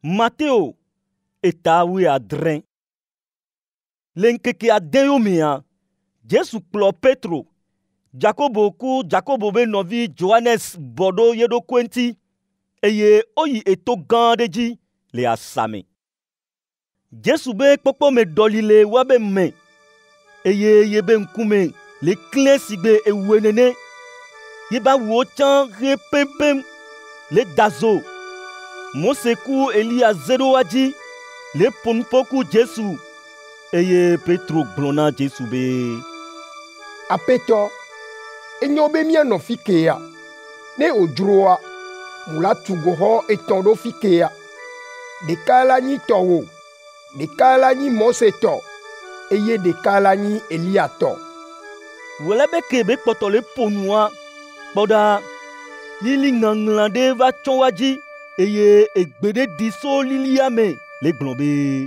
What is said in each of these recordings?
Matteo etawe adren. Lenkeke aden mea. Jesu kplo Petro. Jacobo be novi Johannes bodo yedo kwenti. Eye oyi eto gandeji le asame. Jesu be kpokpo me dolile wabe me. Eye yebe nkume le klen sigbe ewenene. Yeba wochan repempem le dazo. Moseku Elia zero waji le ponpoku Jesu. Eye Petro glona Jesu be. Apeto, enyobe mia no fikea. Ne ojroa, mula tugoho etondo fikea. De kala ni towo, de kala ni Moseto, eye de kala ni Elia to. Welebe kebe poto le ponua, boda, lili nganglande va chonwaji, eye egbede diso lili ame, le glombe.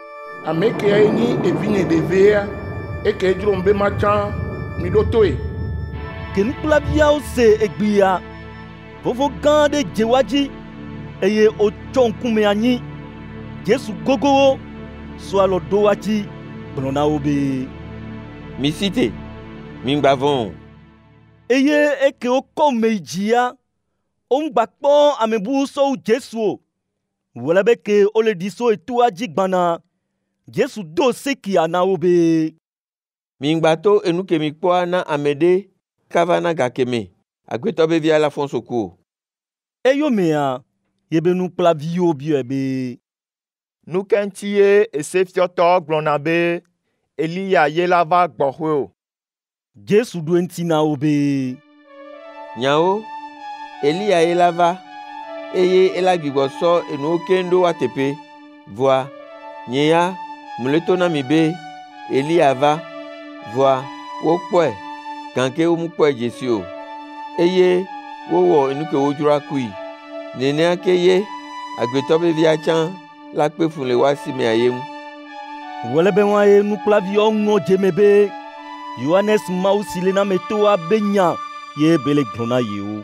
Ameke ni evine de vea, eke drombe machan, midotoe. Kenukula biao se egbia, vovo gande jewaji, eye ochonkume anyi, Jesu gogo, swalo dowaji, blona obe. Misite, mingbavon. Eye eke oko meijia, ongbakpo amebu so Jesu. Welebeke ole diso etuaji gbana, Jesu do seki ana obe. Mingbato enuke mikpoa na amede, kavana gakeme, akwetobe via la fonsoko. Eyo mea, yebe nou plavio biebe. Nou kentie esefioto glonabe, Elia yelava gbohwe. Jesu duentina obe. Nyao, Elia yelava, eye elagbigoso enu kendo watepe, voa, nyeya, muleto na mibe, Elia va, voa, wokwe, kanke omukwe Jesu. Eye, wowo enuke wojura kui, nene akeye, agbetobe viachan, lakpe fun le wasi me ayem. Welebe wae nou plavio ngo jemebe. Johannes mausile na metoa benya, ye bele glona yeo.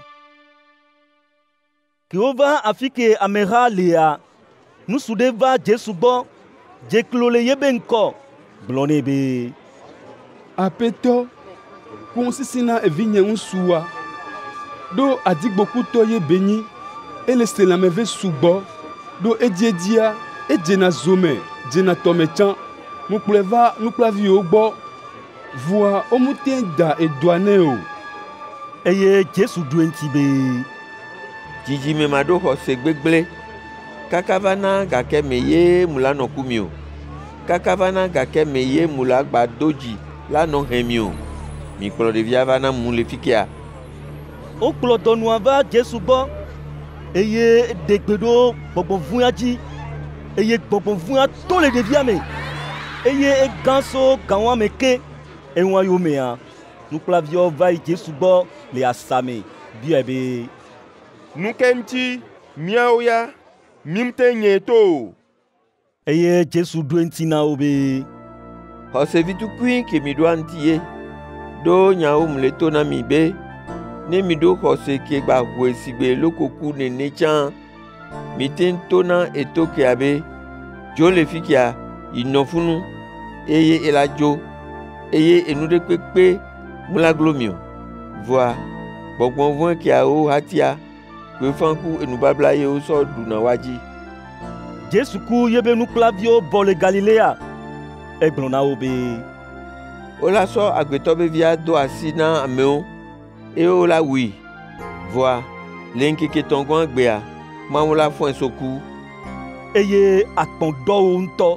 Kiova afike amera lea, nou soudeva Jesu bo, jeklole yebe nko, blonebe. Apeto, konsisina evinye unsua. Do adigboku to ye beni, elese la meve subo, do ediedia, edjena zome, djena tomechan, mukleva, nuklavi ogbo, voa omutenda edouaneo. Eye Jesu duentibe. Jiji me mado hose gbegble, kakavana gake meye mula no kumio, kakavana gake meye mula gbadoji la no hemio, miklo de viavana mule fikia. Oklo donuava Jesu bo, eye degbedo bobo vuyaji, eye bobo vuya tole de viame, eye ganso kanwa meke, enwa yomea, nou plavio vai Jesu bo le asame, biebe. Nou kenti, miaoya, mimte nyeto. Eye Jesu duentina obe. Hose vitu kuin ke mi do antiye, do nyao muleto na mibe, ne mi do hose ke gba hwe sigbe lokoku ne nechan, miten tona eto ke abe, jo le fikia, inofunu, eye elajo, eye enude kwekpe, mula glomio, voa, bonbon voin ke a o hatia, kwe fanku enubabla ye o so duna waji. Jesu ku yebe nou plavio bole Galilea, eglona obe. Ola so agbetobe via do asina ameo, e ola wi, voa, lenkeke tongon gbea, mamola fon soku. Eye akpondo unto.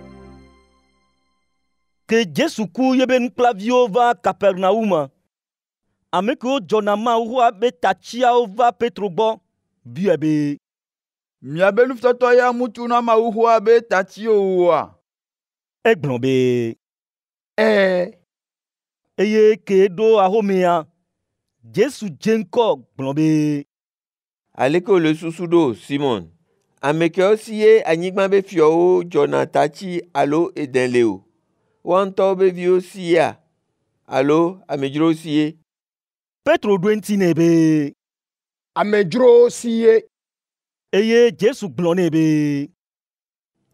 Que Jesu ku yebe nou plavio va Capernauma. Ameko jonama uwa be tachia ova Petro bo, biebe. Miabe nou ftoto ya mutuna ma uwa be tachio uwa. Eglombe. Eye ke do ahomea. Jesu jenko glombe. Aleko le susudo Simon. Ameke osiye anyigma be fio Jona tachi alo edenleo. Wanto be vio siya. Alo amejro siye. Petro duentine be. Amejro siye. Eye Jesu glone be.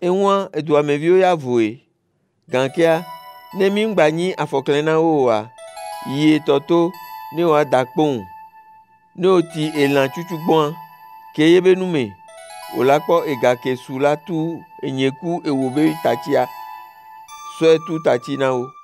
Ewan eduameviwo ya voe. Gankea, ne mi ngba nyi afɔklẽ na wo oa, yi etɔto ne woa da kpɔn. Ne o ti elã tsutsugbɔn ke ye be nume. O la kpɔ ega ke su la tu enyeku ewo be tatsia. Sɔe tu tatsi na wo.